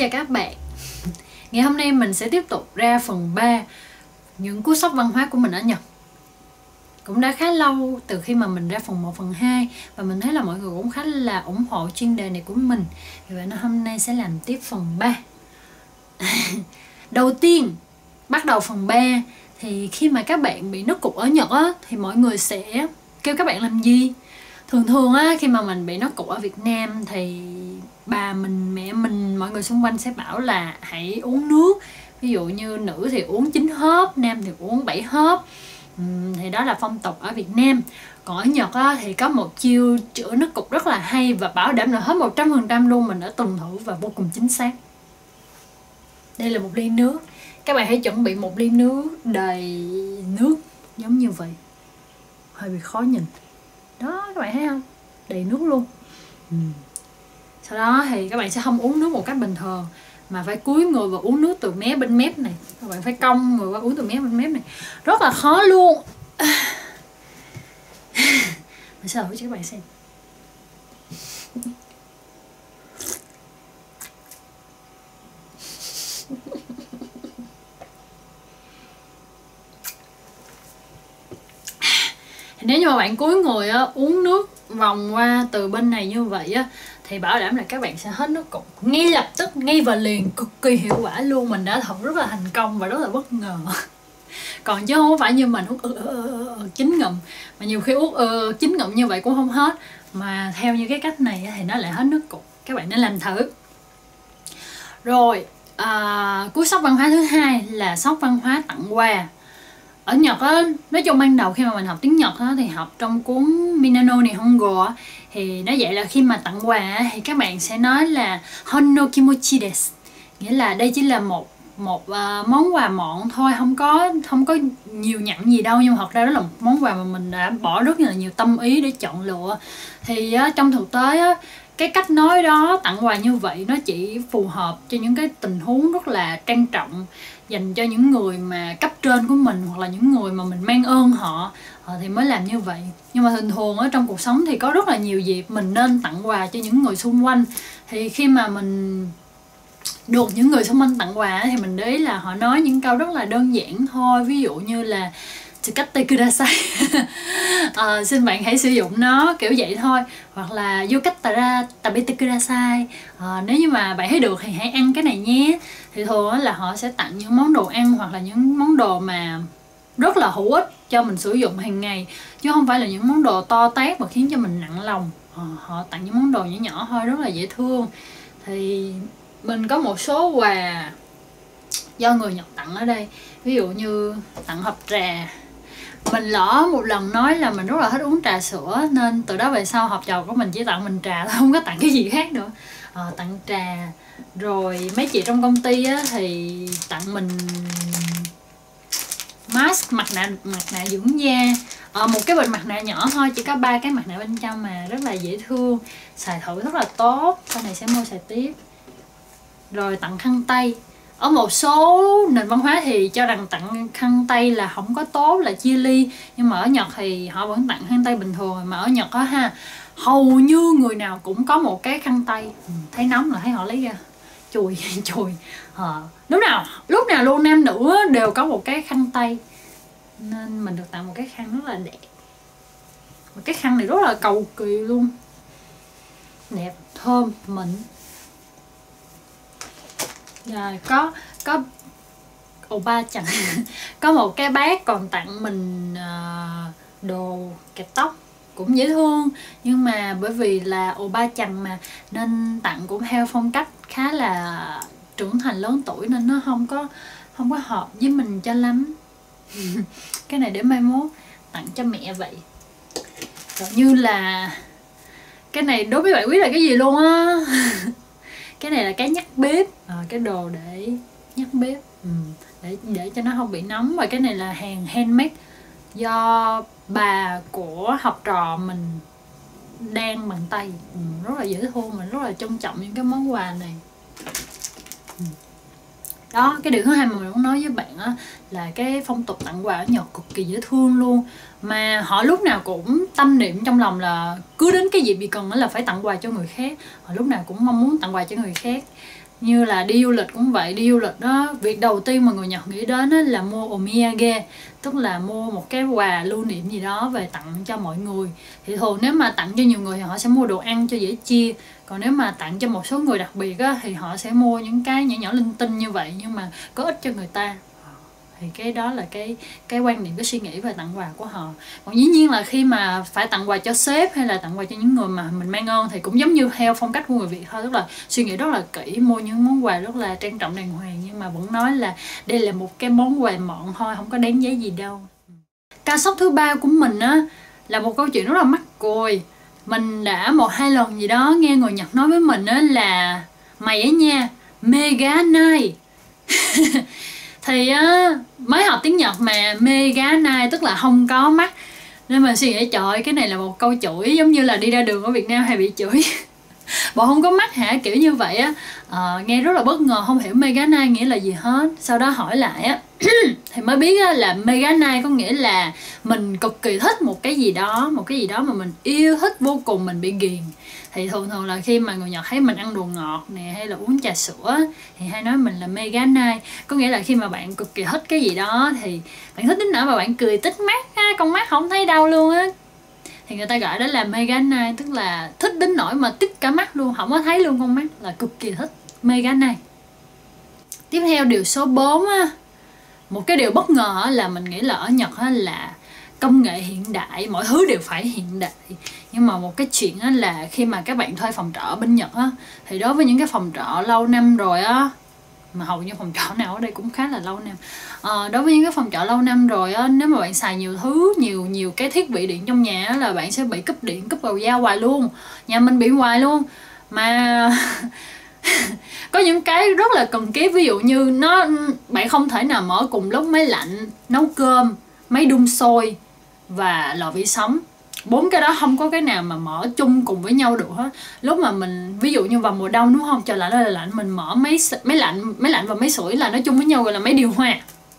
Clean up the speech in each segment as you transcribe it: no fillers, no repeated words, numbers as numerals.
chào các bạn. Ngày hôm nay mình sẽ tiếp tục ra phần 3 những cú sốc văn hóa của mình ở Nhật. Cũng đã khá lâu từ khi mà mình ra phần 1, phần 2 và mình thấy là mọi người cũng khá là ủng hộ chuyên đề này của mình. Vì vậy nên hôm nay sẽ làm tiếp phần 3. Đầu tiên, bắt đầu phần 3 thì khi mà các bạn bị nứt cục ở Nhật á, thì mọi người sẽ kêu các bạn làm gì? Thường á, khi mà mình bị nứt cục ở Việt Nam thì bà mình, mẹ mình, mọi người xung quanh sẽ bảo là hãy uống nước. Ví dụ như nữ thì uống 9 hớp, nam thì uống 7 hớp. Thì đó là phong tục ở Việt Nam. Còn ở Nhật á, thì có một chiêu chữa nứt cục rất là hay và bảo đảm là hết 100% luôn. Mình đã tuân thủ và vô cùng chính xác. Đây là một ly nước. Các bạn hãy chuẩn bị một ly nước đầy nước giống như vậy. Hơi bị khó nhìn. Đó, các bạn thấy không? Đầy nước luôn. Sau đó thì các bạn sẽ không uống nước một cách bình thường, mà phải cúi người và uống nước từ mé bên mép này. Các bạn phải cong người qua uống từ mé bên mép này. Rất là khó luôn. Mình sẽ thử cho các bạn xem. Nếu như mà bạn cúi người á, uống nước vòng qua từ bên này như vậy á, thì bảo đảm là các bạn sẽ hết nước cục ngay lập tức, ngay và liền, cực kỳ hiệu quả luôn. Mình đã thử rất là thành công và rất là bất ngờ. Còn chứ không phải như mình hút chín ngụm, mà nhiều khi uống chín ngụm như vậy cũng không hết. Mà theo như cái cách này thì nó lại hết nước cục. Các bạn nên làm thử. Rồi, cú sốc văn hóa thứ hai là sốc văn hóa tặng quà. Ở Nhật á, nói chung ban đầu khi mà mình học tiếng Nhật á, thì học trong cuốn Minano Nihongo á, thì nó dạy là khi mà tặng quà á, thì các bạn sẽ nói là Hon no kimochi desu, nghĩa là đây chỉ là một món quà mọn thôi, không có nhiều nhặn gì đâu, nhưng mà thật ra đó là một món quà mà mình đã bỏ rất là nhiều tâm ý để chọn lựa. Thì á, trong thực tế á, cái cách nói đó, tặng quà như vậy nó chỉ phù hợp cho những cái tình huống rất là trang trọng, dành cho những người mà cấp trên của mình hoặc là những người mà mình mang ơn họ thì mới làm như vậy. Nhưng mà thường ở trong cuộc sống thì có rất là nhiều dịp mình nên tặng quà cho những người xung quanh. Thì khi mà mình được những người xung quanh tặng quà thì mình để ý là họ nói những câu rất là đơn giản thôi. Ví dụ như là Tsukatte kudasai, xin bạn hãy sử dụng nó, kiểu vậy thôi. Hoặc là Yokattara tabete kudasai, nếu như mà bạn thấy được thì hãy ăn cái này nhé. Thì thường là họ sẽ tặng những món đồ ăn hoặc là những món đồ mà rất là hữu ích cho mình sử dụng hàng ngày, chứ không phải là những món đồ to tát mà khiến cho mình nặng lòng. Họ tặng những món đồ nhỏ nhỏ thôi, rất là dễ thương. Thì mình có một số quà do người Nhật tặng ở đây. Ví dụ như tặng hộp trà. Mình lỡ một lần nói là mình rất là thích uống trà sữa, nên từ đó về sau học trò của mình chỉ tặng mình trà thôi, không có tặng cái gì khác nữa. Tặng trà. Rồi mấy chị trong công ty á, thì tặng mình mask, mặt nạ dưỡng da. Một cái bình mặt nạ nhỏ thôi, chỉ có 3 cái mặt nạ bên trong mà rất là dễ thương, xài thử rất là tốt. Sau này sẽ mua xài tiếp. Rồi tặng khăn tay. Ở một số nền văn hóa thì cho rằng tặng khăn tay là không có tốt, là chia ly. Nhưng mà ở Nhật thì họ vẫn tặng khăn tay bình thường. Mà ở Nhật á ha, hầu như người nào cũng có một cái khăn tay. Thấy nóng là thấy họ lấy ra chùi. Lúc nào luôn, nam nữ đều có một cái khăn tay. Nên mình được tặng một cái khăn rất là đẹp. Một cái khăn này rất là cầu kỳ luôn, đẹp, thơm, mịn. Rồi có ba chẳng có một cái bác còn tặng mình đồ kẹp tóc cũng dễ thương, nhưng mà bởi vì là ba chẳng mà nên tặng cũng theo phong cách khá là trưởng thành lớn tuổi, nên nó không có hợp với mình cho lắm. Cái này để mai mốt tặng cho mẹ vậy. Rồi như là cái này đố mấy bạn biết là cái gì luôn á. Cái này là cái nhắc bếp, cái đồ để nhắc bếp, để cho nó không bị nóng. Và cái này là hàng handmade do bà của học trò mình đan bằng tay, rất là dễ thương. Mình rất là trân trọng những cái món quà này. Đó, cái điều thứ hai mà mình muốn nói với bạn á, là cái phong tục tặng quà ở Nhật cực kỳ dễ thương luôn. Mà họ lúc nào cũng tâm niệm trong lòng là cứ đến cái dịp gì cần là phải tặng quà cho người khác. Họ lúc nào cũng mong muốn tặng quà cho người khác. Như là đi du lịch cũng vậy, đi du lịch đó, việc đầu tiên mà người Nhật nghĩ đến đó là mua omiyage, tức là mua một cái quà lưu niệm gì đó về tặng cho mọi người. Thì thường nếu mà tặng cho nhiều người thì họ sẽ mua đồ ăn cho dễ chia, còn nếu mà tặng cho một số người đặc biệt á, thì họ sẽ mua những cái nhỏ nhỏ linh tinh như vậy nhưng mà có ích cho người ta. Thì cái đó là cái quan niệm, cái suy nghĩ về tặng quà của họ. Còn dĩ nhiên là khi mà phải tặng quà cho sếp hay là tặng quà cho những người mà mình mang ơn thì cũng giống như theo phong cách của người Việt thôi, tức là suy nghĩ rất là kỹ, mua những món quà rất là trang trọng đàng hoàng, nhưng mà vẫn nói là đây là một cái món quà mọn thôi, không có đáng giá gì đâu. Ca sốc thứ 3 của mình á là một câu chuyện rất là mắc cười. Mình đã 1-2 lần gì đó nghe người Nhật nói với mình á là mày ấy nha, mega nai. Thì á, mới học tiếng Nhật mà mega nai tức là không có mắt, nên mình suy nghĩ trời ơi, cái này là một câu chửi giống như là đi ra đường ở Việt Nam hay bị chửi bộ không có mắt hả, kiểu như vậy á. Nghe rất là bất ngờ, không hiểu mega nai nghĩa là gì hết. Sau đó hỏi lại á thì mới biết á, là mega nai có nghĩa là mình cực kỳ thích một cái gì đó mà mình yêu thích vô cùng, mình bị ghiền. Thì thường là khi mà người Nhật thấy mình ăn đồ ngọt nè hay là uống trà sữa thì hay nói mình là mega nai, có nghĩa là khi mà bạn cực kỳ thích cái gì đó thì bạn thích đến nỗi mà bạn cười tít mắt á, con mắt không thấy đâu luôn á, thì người ta gọi đó là mega nai, tức là thích đến nỗi mà tít cả mắt luôn, không có thấy luôn con mắt, là cực kỳ thích mega nai. Tiếp theo điều số 4 á, một cái điều bất ngờ là mình nghĩ là ở Nhật là công nghệ hiện đại, mọi thứ đều phải hiện đại. Nhưng mà một cái chuyện là khi mà các bạn thuê phòng trọ ở bên Nhật á, thì đối với những cái phòng trọ lâu năm rồi á, mà hầu như phòng trọ nào ở đây cũng khá là lâu năm, đối với những cái phòng trọ lâu năm rồi á, nếu mà bạn xài nhiều thứ, nhiều cái thiết bị điện trong nhà á, là bạn sẽ bị cúp điện, cúp cầu dao hoài luôn. Nhà mình bị hoài luôn mà có những cái rất là cần thiết, ví dụ như bạn không thể nào mở cùng lúc máy lạnh, nấu cơm, máy đun sôi và lò vi sóng. 4 cái đó không có cái nào mà mở chung cùng với nhau được hết. Lúc mà mình ví dụ như vào mùa đông đúng không, trời lạnh ơi là lạnh, mình mở máy lạnh và máy sưởi là nói chung với nhau gọi là máy điều hòa.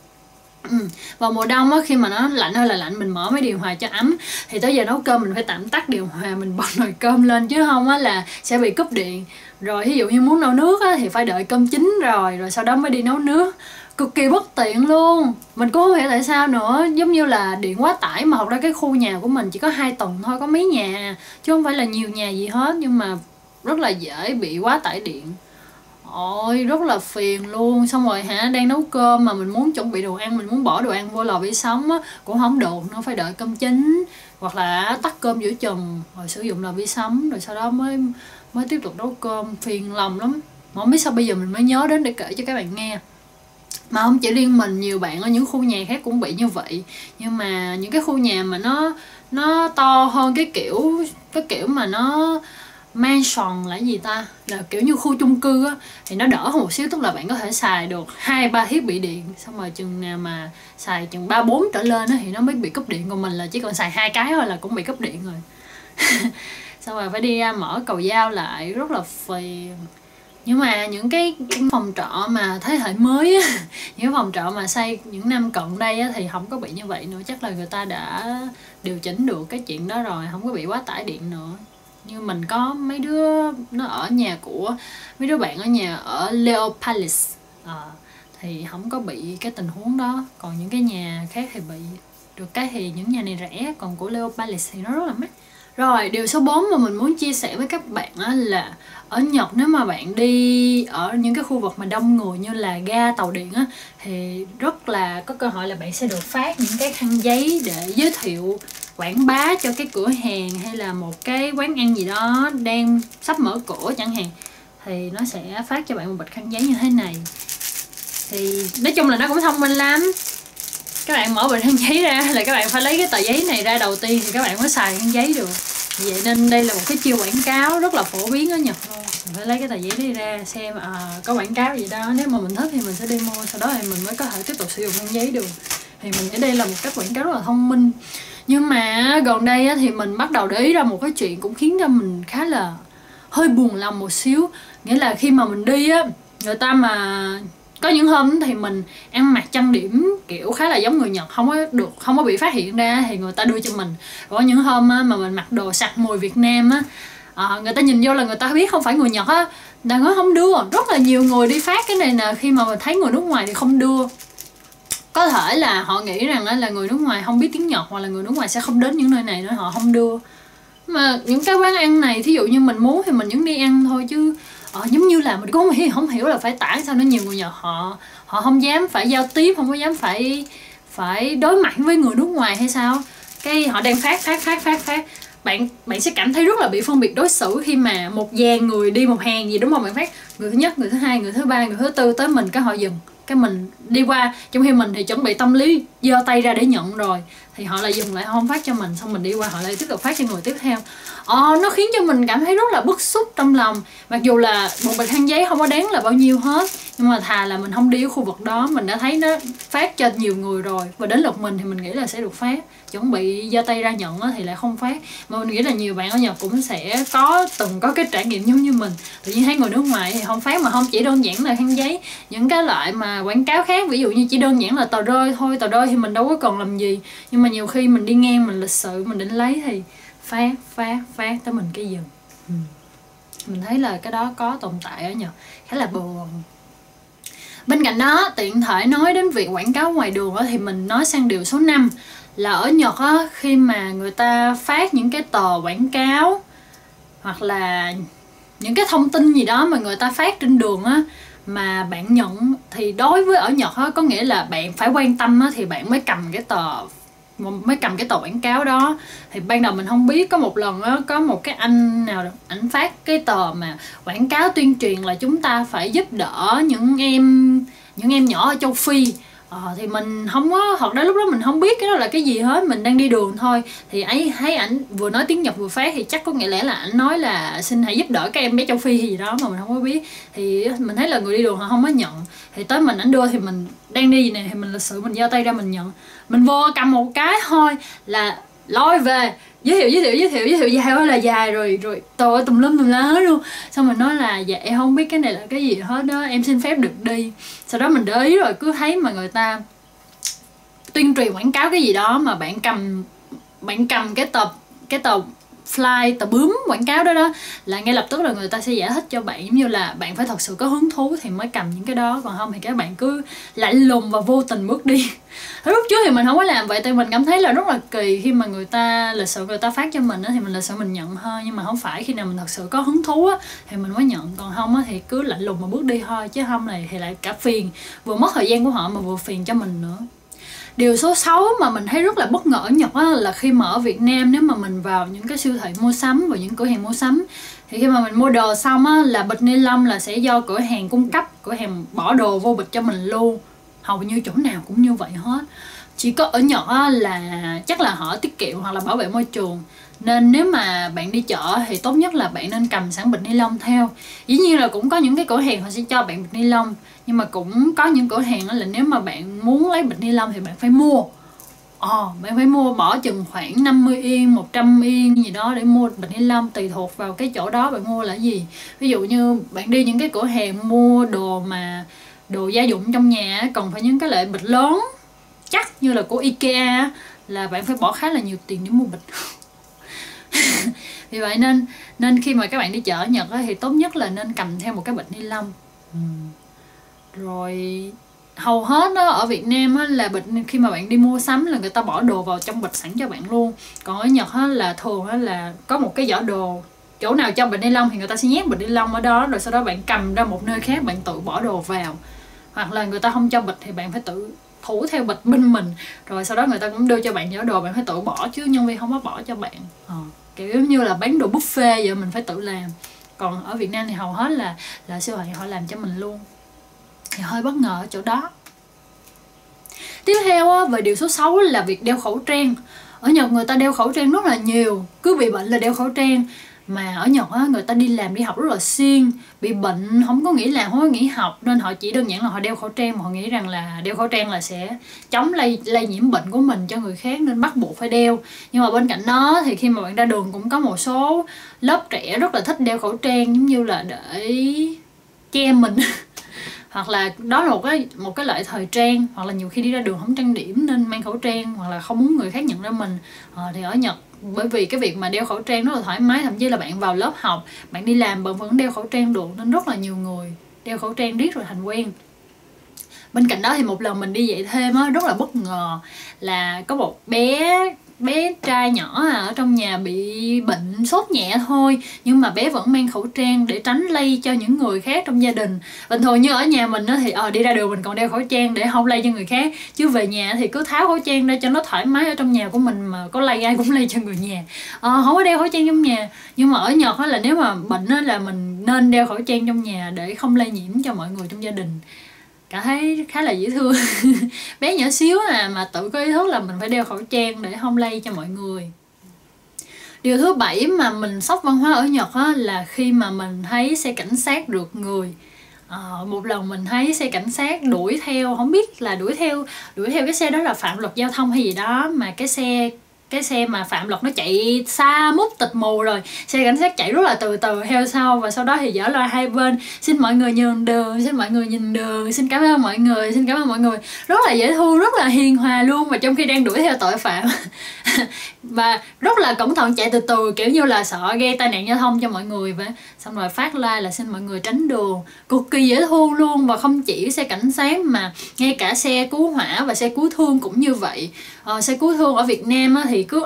Vào mùa đông á, khi mà nó lạnh ơi là lạnh, mình mở máy điều hòa cho ấm. Thì tới giờ nấu cơm mình phải tạm tắt điều hòa, mình bật nồi cơm lên, chứ không á là sẽ bị cúp điện. Rồi ví dụ như muốn nấu nước á, thì phải đợi cơm chín rồi sau đó mới đi nấu nước. Cực kỳ bất tiện luôn. Mình cũng không hiểu tại sao nữa, giống như là điện quá tải, mà thật ra cái khu nhà của mình chỉ có 2 tầng thôi, có mấy nhà chứ không phải là nhiều nhà gì hết, nhưng mà rất là dễ bị quá tải điện. Ôi rất là phiền luôn. Xong rồi đang nấu cơm mà mình muốn chuẩn bị đồ ăn, mình muốn bỏ đồ ăn vô lò vi sóng á, cũng không được, nó phải đợi cơm chín hoặc là tắt cơm giữa chừng rồi sử dụng lò vi sóng, rồi sau đó mới tiếp tục nấu cơm. Phiền lòng lắm, mà không biết sao bây giờ mình mới nhớ đến để kể cho các bạn nghe. Mà không chỉ riêng mình, nhiều bạn ở những khu nhà khác cũng bị như vậy. Nhưng mà những cái khu nhà mà nó to hơn, cái kiểu mà nó mansion là gì ta, là kiểu như khu chung cư á, thì nó đỡ hơn một xíu, tức là bạn có thể xài được 2-3 thiết bị điện, xong rồi chừng nào mà xài chừng 3-4 trở lên á thì nó mới bị cúp điện. Còn mình là chỉ cần xài 2 cái thôi là cũng bị cúp điện rồi xong rồi phải đi ra mở cầu dao lại, rất là phiền. Nhưng mà những cái phòng trọ mà thế hệ mới á, những phòng trọ mà xây những năm cận đây á, thì không có bị như vậy nữa. Chắc là người ta đã điều chỉnh được cái chuyện đó rồi, không có bị quá tải điện nữa. Như mình có mấy đứa nó ở nhà của mấy đứa bạn ở nhà ở Leo Palace, thì không có bị cái tình huống đó. Còn những cái nhà khác thì bị. Được cái thì những nhà này rẻ, còn của Leo Palace thì nó rất là mắc. Rồi, điều số 4 mà mình muốn chia sẻ với các bạn là ở Nhật nếu mà bạn đi ở những cái khu vực mà đông người như là ga tàu điện á, thì rất là có cơ hội là bạn sẽ được phát những cái khăn giấy để giới thiệu, quảng bá cho cái cửa hàng hay là một cái quán ăn gì đó đang sắp mở cửa chẳng hạn, thì nó sẽ phát cho bạn một bịch khăn giấy như thế này. Thì nói chung là nó cũng thông minh lắm. Các bạn mở bịch khăn giấy ra là các bạn phải lấy cái tờ giấy này ra đầu tiên thì các bạn mới xài khăn giấy được. Vậy nên đây là một cái chiêu quảng cáo rất là phổ biến ở Nhật luôn. Mình phải lấy cái tờ giấy đi ra xem có quảng cáo gì đó, nếu mà mình thích thì mình sẽ đi mua, sau đó thì mình mới có thể tiếp tục sử dụng khăn giấy được. Thì mình nghĩ đây là một cách quảng cáo rất là thông minh. Nhưng mà gần đây thì mình bắt đầu để ý ra một cái chuyện cũng khiến cho mình khá là hơi buồn lòng một xíu. Nghĩa là khi mà mình đi á, người ta mà có những hôm thì mình ăn mặc trang điểm kiểu khá là giống người Nhật, không có bị phát hiện ra thì người ta đưa cho mình. Có những hôm mà mình mặc đồ sặc mùi Việt Nam á, người ta nhìn vô là người ta biết không phải người Nhật á, đã nói không đưa. Rất là nhiều người đi phát cái này nè, khi mà thấy người nước ngoài thì không đưa. Có thể là họ nghĩ rằng là người nước ngoài không biết tiếng Nhật, hoặc là người nước ngoài sẽ không đến những nơi này nên họ không đưa. Mà những cái quán ăn này thí dụ như mình muốn thì mình vẫn đi ăn thôi, chứ giống như là mình cũng không hiểu là phải tả sao nó nhiều người Nhật họ không dám phải giao tiếp, không có dám phải đối mặt với người nước ngoài hay sao. Cái họ đang phát bạn sẽ cảm thấy rất là bị phân biệt đối xử khi mà một dàn người đi một hàng gì, đúng không? Bạn phát người thứ nhất, người thứ hai, người thứ ba, người thứ tư tới mình, cái họ dừng, cái mình đi qua, trong khi mình thì chuẩn bị tâm lý giơ tay ra để nhận rồi, thì họ lại dừng lại, họ không phát cho mình, xong mình đi qua họ lại tiếp tục phát cho người tiếp theo. Nó khiến cho mình cảm thấy rất là bức xúc trong lòng. Mặc dù là một bịch khăn giấy không có đáng là bao nhiêu hết, nhưng mà thà là mình không đi ở khu vực đó, mình đã thấy nó phát cho nhiều người rồi, và đến lượt mình thì mình nghĩ là sẽ được phát. Chuẩn bị giơ tay ra nhận thì lại không phát. Mà mình nghĩ là nhiều bạn ở Nhật cũng sẽ từng có cái trải nghiệm giống như mình, tự nhiên thấy người nước ngoài thì không phát. Mà không chỉ đơn giản là khăn giấy, những cái loại mà quảng cáo khác, ví dụ như chỉ đơn giản là tờ rơi thôi, tờ rơi thì mình đâu có cần làm gì, nhưng mà nhiều khi mình đi ngang, mình lịch sự, mình định lấy thì phát tới mình cái dừng. Mình thấy là cái đó có tồn tại ở Nhật, khá là buồn. Bên cạnh đó, tiện thể nói đến việc quảng cáo ngoài đường thì mình nói sang điều số 5 là ở Nhật á, khi mà người ta phát những cái tờ quảng cáo hoặc là những cái thông tin gì đó mà người ta phát trên đường á, mà bạn nhận, thì đối với ở Nhật á, có nghĩa là bạn phải quan tâm á, thì bạn mới cầm cái tờ quảng cáo đó. Thì ban đầu mình không biết, có một lần á, có một cái anh nào ảnh phát cái tờ mà quảng cáo tuyên truyền là chúng ta phải giúp đỡ những em nhỏ ở châu Phi. Thì mình không có, hoặc đến lúc đó mình không biết cái đó là cái gì hết, mình đang đi đường thôi, thì ấy thấy ảnh vừa nói tiếng Nhật vừa phát, thì chắc có nghĩa lẽ là ảnh nói là xin hãy giúp đỡ các em bé châu Phi hay gì đó mà mình không có biết. Thì mình thấy là người đi đường họ không có nhận, thì tới mình ảnh đưa, thì mình đang đi gì nè, thì mình lịch sự mình giơ tay ra mình nhận. Mình vô cầm một cái thôi là lôi về giới thiệu dài quá là dài rồi trời ơi, tùm lum lá luôn. Xong mình nói là dạ em không biết cái này là cái gì hết đó, em xin phép được đi. Sau đó mình để ý rồi, cứ thấy mà người ta tuyên truyền quảng cáo cái gì đó mà bạn cầm cái tờ fly, tờ bướm quảng cáo đó là ngay lập tức là người ta sẽ giải thích cho bạn, giống như là bạn phải thật sự có hứng thú thì mới cầm những cái đó, còn không thì các bạn cứ lạnh lùng và vô tình bước đi. Lúc trước thì mình không có làm vậy, tại mình cảm thấy là rất là kỳ khi mà người ta lịch sự người ta phát cho mình thì mình lịch sự mình nhận thôi. Nhưng mà không phải, khi nào mình thật sự có hứng thú thì mình mới nhận, còn không thì cứ lạnh lùng mà bước đi thôi, chứ không này thì lại cả phiền, vừa mất thời gian của họ mà vừa phiền cho mình nữa. Điều số 6 mà mình thấy rất là bất ngờ ở Nhật là khi mà ở Việt Nam, nếu mà mình vào những cái siêu thị mua sắm và những cửa hàng mua sắm, thì khi mà mình mua đồ xong là bịch ni lông là sẽ do cửa hàng cung cấp, cửa hàng bỏ đồ vô bịch cho mình luôn. Hầu như chỗ nào cũng như vậy hết. Chỉ có ở Nhật là chắc là họ tiết kiệm hoặc là bảo vệ môi trường, nên nếu mà bạn đi chợ thì tốt nhất là bạn nên cầm sẵn bịch ni lông theo. Dĩ nhiên là cũng có những cái cửa hàng họ sẽ cho bạn bịch ni lông, nhưng mà cũng có những cửa hàng là nếu mà bạn muốn lấy bịch ni lông thì bạn phải mua. Bạn phải mua, bỏ chừng khoảng 50 yên, 100 yên gì đó để mua bịch ni lông, tùy thuộc vào cái chỗ đó bạn mua là gì. Ví dụ như bạn đi những cái cửa hàng mua đồ gia dụng trong nhà, còn phải những cái loại bịch lớn chắc như là của IKEA là bạn phải bỏ khá là nhiều tiền để mua bịch. Vì vậy nên khi mà các bạn đi chợ ở Nhật thì tốt nhất là nên cầm theo một cái bịch ni lông. Rồi hầu hết ở Việt Nam là bịch, khi mà bạn đi mua sắm là người ta bỏ đồ vào trong bịch sẵn cho bạn luôn. Còn ở Nhật là thường là có một cái giỏ đồ, chỗ nào cho bịch ni lông thì người ta sẽ nhét bịch ni lông ở đó, rồi sau đó bạn cầm ra một nơi khác bạn tự bỏ đồ vào. Hoặc là người ta không cho bịch thì bạn phải tự thủ theo bịch bên mình, rồi sau đó người ta cũng đưa cho bạn giỏ đồ, bạn phải tự bỏ chứ nhân viên không có bỏ cho bạn. Kiểu như là bán đồ buffet vậy, mình phải tự làm. Còn ở Việt Nam thì hầu hết là siêu thị họ làm cho mình luôn, thì hơi bất ngờ ở chỗ đó. Tiếp theo về điều số 6 là việc đeo khẩu trang. Ở Nhật người ta đeo khẩu trang rất là nhiều, cứ bị bệnh là đeo khẩu trang. Mà ở Nhật người ta đi làm đi học rất là siêng, bị bệnh không có nghỉ làm, không có nghỉ học, nên họ chỉ đơn giản là họ đeo khẩu trang, mà họ nghĩ rằng là đeo khẩu trang là sẽ chống lây nhiễm bệnh của mình cho người khác, nên bắt buộc phải đeo. Nhưng mà bên cạnh đó thì khi mà bạn ra đường cũng có một số lớp trẻ rất là thích đeo khẩu trang, giống như là để che mình hoặc là đó là một cái loại thời trang, hoặc là nhiều khi đi ra đường không trang điểm nên mang khẩu trang, hoặc là không muốn người khác nhận ra mình. Thì ở Nhật bởi vì cái việc mà đeo khẩu trang rất là thoải mái, thậm chí là bạn vào lớp học, bạn đi làm bạn vẫn đeo khẩu trang được, nên rất là nhiều người đeo khẩu trang riết rồi thành quen. Bên cạnh đó thì một lần mình đi dạy thêm á, rất là bất ngờ là có một bé trai nhỏ ở trong nhà bị bệnh sốt nhẹ thôi, nhưng mà bé vẫn mang khẩu trang để tránh lây cho những người khác trong gia đình. Bình thường như ở nhà mình thì đi ra đường mình còn đeo khẩu trang để không lây cho người khác, chứ về nhà thì cứ tháo khẩu trang ra cho nó thoải mái. Ở trong nhà của mình mà có lây ai cũng lây cho người nhà, không có đeo khẩu trang trong nhà. Nhưng mà ở Nhật là nếu mà bệnh là mình nên đeo khẩu trang trong nhà để không lây nhiễm cho mọi người trong gia đình. Cảm thấy khá là dễ thương. Bé nhỏ xíu mà tự có ý thức là mình phải đeo khẩu trang để không lây cho mọi người. Điều thứ 7 mà mình sốc văn hóa ở Nhật là khi mà mình thấy xe cảnh sát rượt người. Một lần mình thấy xe cảnh sát đuổi theo, không biết là đuổi theo cái xe đó là phạm luật giao thông hay gì đó, mà cái xe mà phạm luật nó chạy xa mút tịt mù rồi, xe cảnh sát chạy rất là từ từ theo sau, và sau đó thì giở loa hai bên: xin mọi người nhường đường, xin mọi người nhìn đường, xin cảm ơn mọi người, xin cảm ơn mọi người. Rất là dễ thương, rất là hiền hòa luôn, mà trong khi đang đuổi theo tội phạm. Và rất là cẩn thận, chạy từ từ, kiểu như là sợ gây tai nạn giao thông cho mọi người. Và xong rồi phát loa là xin mọi người tránh đường, cực kỳ dễ thương luôn. Và không chỉ xe cảnh sát mà ngay cả xe cứu hỏa và xe cứu thương cũng như vậy. Xe cứu thương ở Việt Nam thì cứ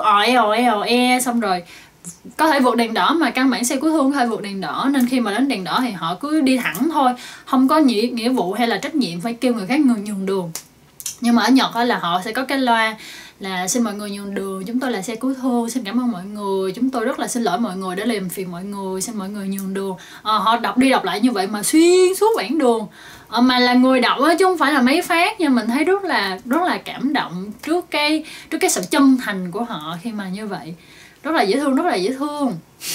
òe, xong rồi có thể vượt đèn đỏ, mà căn bản xe cứu thương có thể vượt đèn đỏ, nên khi mà đến đèn đỏ thì họ cứ đi thẳng thôi, không có nghĩa vụ hay là trách nhiệm phải kêu người khác nhường đường. Nhưng mà ở Nhật là họ sẽ có cái loa là xin mọi người nhường đường, chúng tôi là xe cứu thương, xin cảm ơn mọi người, chúng tôi rất là xin lỗi mọi người đã làm phiền mọi người, xin mọi người nhường đường. Họ đọc đi đọc lại như vậy mà xuyên suốt quãng đường, mà là người đọc chứ không phải là mấy phát. Nhưng mình thấy rất là cảm động trước cái sự chân thành của họ khi mà như vậy. Rất là dễ thương.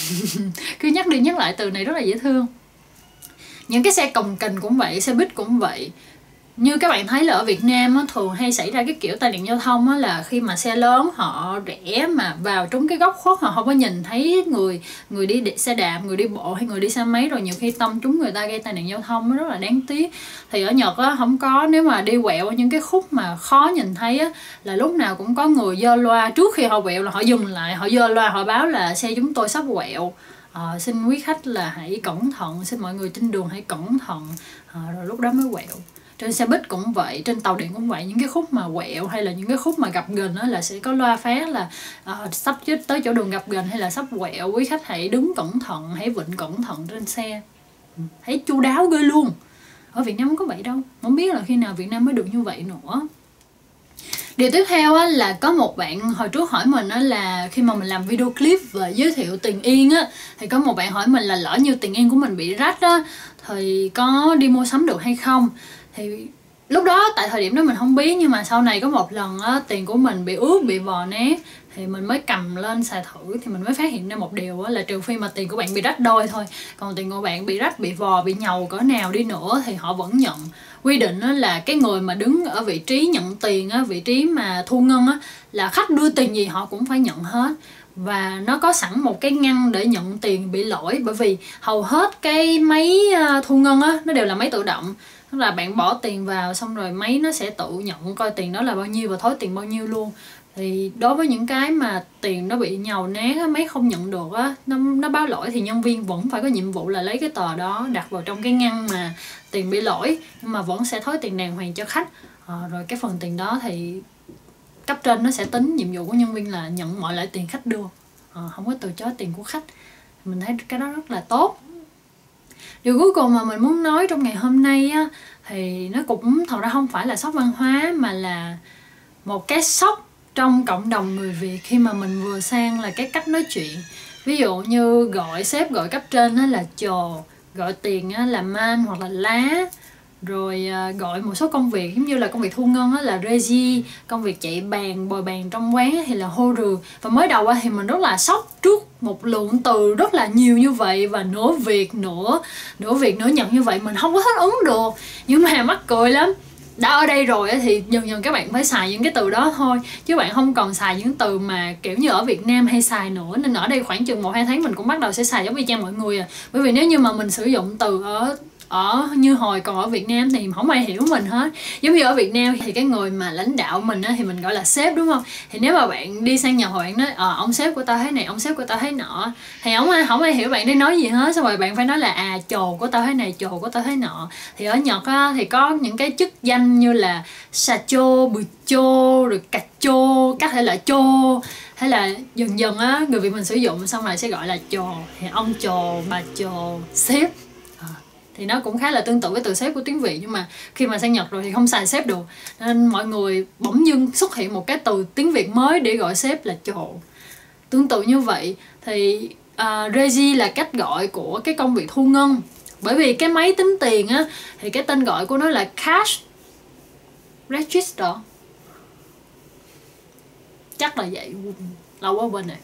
Cứ nhắc đi nhắc lại từ này, rất là dễ thương. Những cái xe cồng kềnh cũng vậy, xe buýt cũng vậy. Như các bạn thấy là ở Việt Nam thường hay xảy ra cái kiểu tai nạn giao thông là khi mà xe lớn họ rẽ mà vào trúng cái góc khuất, họ không có nhìn thấy người đi xe đạp, người đi bộ hay người đi xe máy, rồi nhiều khi tông trúng người ta gây tai nạn giao thông, nó rất là đáng tiếc. Thì ở Nhật không có, nếu mà đi quẹo những cái khúc mà khó nhìn thấy là lúc nào cũng có người giơ loa. Trước khi họ quẹo là họ dừng lại, họ giơ loa, họ báo là xe chúng tôi sắp quẹo, xin quý khách là hãy cẩn thận, xin mọi người trên đường hãy cẩn thận, rồi lúc đó mới quẹo. Trên xe buýt cũng vậy, trên tàu điện cũng vậy. Những cái khúc mà quẹo hay là những cái khúc mà gập ghềnh là sẽ có loa phát là sắp tới chỗ đường gập ghềnh hay là sắp quẹo, quý khách hãy đứng cẩn thận, hãy vịnh cẩn thận trên xe. Thấy chu đáo ghê luôn. Ở Việt Nam không có vậy đâu. Không biết là khi nào Việt Nam mới được như vậy nữa. Điều tiếp theo là có một bạn hồi trước hỏi mình là khi mà mình làm video clip về giới thiệu Tiền Yên thì có một bạn hỏi mình là lỡ như Tiền Yên của mình bị rách thì có đi mua sắm được hay không. Thì lúc đó tại thời điểm đó mình không biết, nhưng mà sau này có một lần tiền của mình bị ướt, bị vò nét, thì mình mới cầm lên xài thử, thì mình mới phát hiện ra một điều là trừ phi mà tiền của bạn bị rách đôi thôi, còn tiền của bạn bị rách, bị vò, bị nhầu cỡ nào đi nữa thì họ vẫn nhận. Quy định là cái người mà đứng ở vị trí nhận tiền, vị trí mà thu ngân là khách đưa tiền gì họ cũng phải nhận hết. Và nó có sẵn một cái ngăn để nhận tiền bị lỗi, bởi vì hầu hết cái máy thu ngân nó đều là máy tự động. Tức là bạn bỏ tiền vào xong rồi máy nó sẽ tự nhận coi tiền đó là bao nhiêu và thối tiền bao nhiêu luôn. Thì đối với những cái mà tiền nó bị nhầu nát, máy không nhận được nó báo lỗi, thì nhân viên vẫn phải có nhiệm vụ là lấy cái tờ đó đặt vào trong cái ngăn mà tiền bị lỗi, nhưng mà vẫn sẽ thối tiền đàng hoàng cho khách. Rồi cái phần tiền đó thì cấp trên nó sẽ tính, nhiệm vụ của nhân viên là nhận mọi loại tiền khách đưa, không có từ chối tiền của khách. Mình thấy cái đó rất là tốt. Điều cuối cùng mà mình muốn nói trong ngày hôm nay thì nó cũng thật ra không phải là sốc văn hóa, mà là một cái sốc trong cộng đồng người Việt khi mà mình vừa sang là cái cách nói chuyện. Ví dụ như gọi sếp, gọi cấp trên là chồ, gọi tiền là man hoặc là lá. Rồi gọi một số công việc giống như là công việc thu ngân là regie, công việc chạy bàn, bồi bàn trong quán thì là hô rừ. Và mới đầu thì mình rất là sốc trước một lượng từ rất là nhiều như vậy, và nửa Việt nửa Nhật như vậy, mình không có thích ứng được. Nhưng mà mắc cười lắm, đã ở đây rồi thì dần dần các bạn phải xài những cái từ đó thôi, chứ bạn không còn xài những từ mà kiểu như ở Việt Nam hay xài nữa. Nên ở đây khoảng chừng 1-2 tháng mình cũng bắt đầu sẽ xài giống y chang mọi người Bởi vì nếu như mà mình sử dụng từ ở ở như hồi còn ở Việt Nam thì không ai hiểu mình hết. Giống như ở Việt Nam thì cái người mà lãnh đạo mình á, thì mình gọi là sếp đúng không? Thì nếu mà bạn đi sang Nhật bạn nói ông sếp của tao thế này, ông sếp của tao thế nọ, thì không ai hiểu bạn đang nói gì hết. Xong rồi bạn phải nói là chồ của tao thế này, chồ của tao thế nọ. Thì ở Nhật á, thì có những cái chức danh như là sacho, bucho, rồi kacho, các thể loại cho, hay là dần dần á người Việt mình sử dụng xong rồi sẽ gọi là chồ, thì ông chồ, bà chồ, sếp. Thì nó cũng khá là tương tự với từ sếp của tiếng Việt, nhưng mà khi mà sang Nhật rồi thì không xài sếp được, nên mọi người bỗng dưng xuất hiện một cái từ tiếng Việt mới để gọi sếp là chồ. Tương tự như vậy thì Reiji là cách gọi của cái công việc thu ngân. Bởi vì cái máy tính tiền á thì cái tên gọi của nó là cash register, chắc là vậy, lâu quá bên này.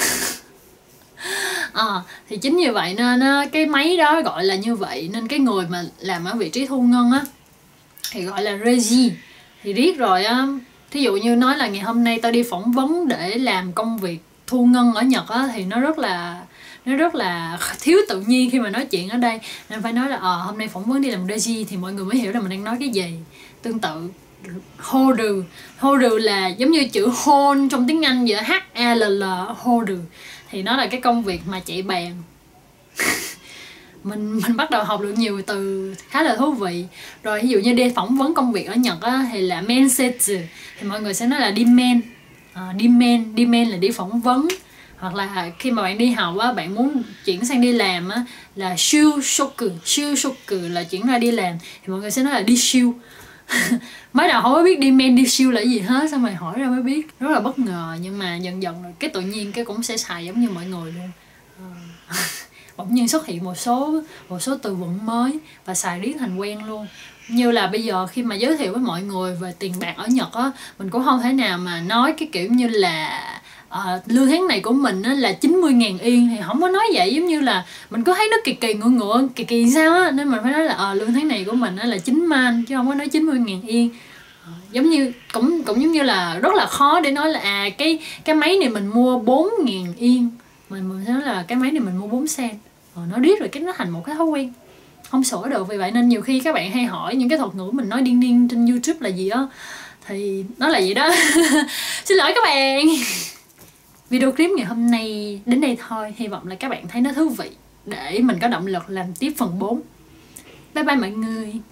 Thì chính như vậy nên cái máy đó gọi là như vậy, nên cái người mà làm ở vị trí thu ngân á thì gọi là Reiji. Thì riết rồi á, thí dụ như nói là ngày hôm nay tao đi phỏng vấn để làm công việc thu ngân ở Nhật á, thì nó rất là thiếu tự nhiên khi mà nói chuyện ở đây, nên phải nói là hôm nay phỏng vấn đi làm Reiji thì mọi người mới hiểu là mình đang nói cái gì. Tương tự Holder là giống như chữ hold trong tiếng Anh vậy, HALL, holder, thì nó là cái công việc mà chạy bàn. mình bắt đầu học được nhiều từ khá là thú vị. Rồi ví dụ như đi phỏng vấn công việc ở Nhật á, thì là mensetsu, thì mọi người sẽ nói là demand. Demand là đi phỏng vấn. Hoặc là khi mà bạn đi học á, bạn muốn chuyển sang đi làm á, là shushoku là chuyển ra đi làm, thì mọi người sẽ nói là đi siêu. Mới đầu không có biết demand đi siêu là gì hết, xong rồi hỏi ra mới biết, rất là bất ngờ. Nhưng mà dần dần rồi cái tự nhiên cái cũng sẽ xài giống như mọi người luôn. Bỗng nhiên xuất hiện một số từ vựng mới và xài riết thành quen luôn. Như là bây giờ khi mà giới thiệu với mọi người về tiền bạc ở Nhật á, mình cũng không thể nào mà nói cái kiểu như là lương tháng này của mình á là 90.000 yên, thì không có nói vậy, giống như là mình có thấy nó kỳ ngựa kỳ sao á, nên mình phải nói là lương tháng này của mình á là 9 man, chứ không có nói 90.000 yên. Giống như cũng giống như là rất là khó để nói là cái máy này mình mua 4.000 yên, mình sẽ nói là cái máy này mình mua 4 sen. Nó riết rồi cái nó thành một cái thói quen không sửa được. Vì vậy nên nhiều khi các bạn hay hỏi những cái thuật ngữ mình nói điên trên YouTube là gì á, thì nó là vậy đó. Xin lỗi các bạn. Video clip ngày hôm nay đến đây thôi. Hy vọng là các bạn thấy nó thú vị để mình có động lực làm tiếp phần 4. Bye bye mọi người.